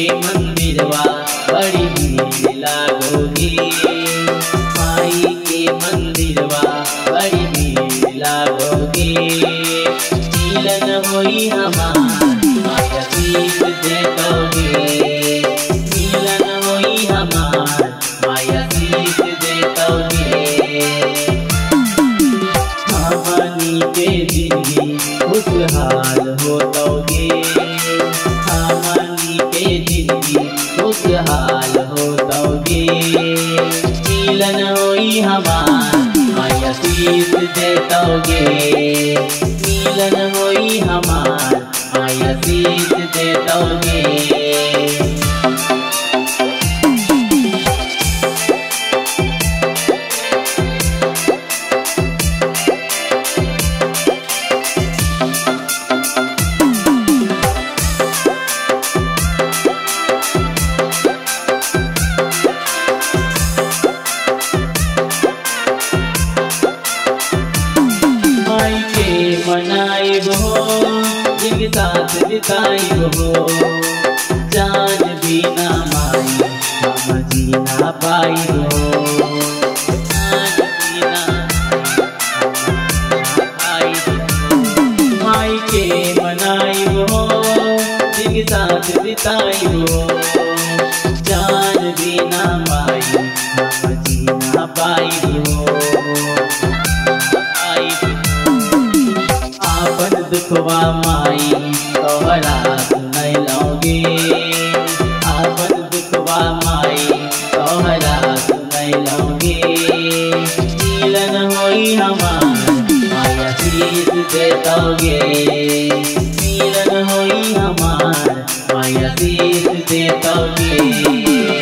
मंदिरवा बड़ी भीड़ लागोगी। माई के मंदिरवा बड़ी भीड़ लागोगी। मिलन होई हमार माया सीस देतोगे। मिलन होई हमार माया सीस देतोगे। हमनी के जिंदगी खुशहाल होतोगे। हमनी के जिंदगी खुशहाल होतोगे। मिलन होई हमार माया सीस देतोगे। मिलन होई हमार माया सीस देतोगे। मनाइब हो जिनके साथ बिताइब हो। जान बिना माई हम जी ना पाइब हो। जान बिना माई के मनाइब हो जिनके साथ बिताइब हो। जान बिना माई हम जी ना पाइब हो। आपन दुखवा माई तोहरा सुनई लोगे। आपन दुखवा माई तोहरा सुनई लोगे। मिलन होई हमार माया सीस देतोगे। मिलन होई हमार माया सीस देतोगे।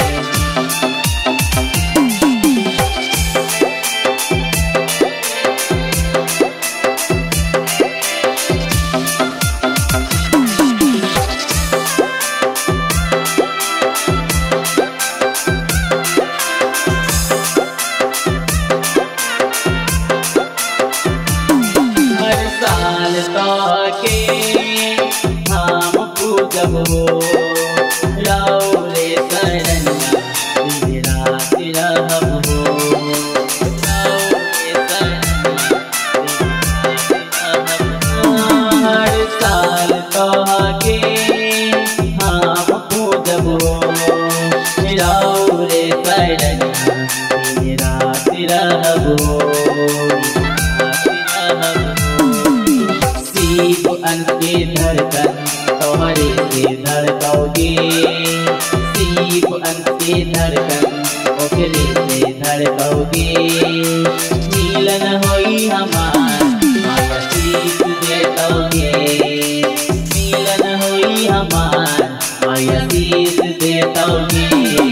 के हम पूजब हो रौरे शरणिया तेरा तिरहब हो। हर साल के हम पूजब हो रौरे शरणिया तेरा तिरहब हो। शिव अंत के धड़कन तोहरे से धड़कोगे। शिव अंत के धड़कन ओकरे से धड़कोगे। मिलन होई हमार माया सीस देतोगे। मिलन होई हमार माया सीस देतोगे।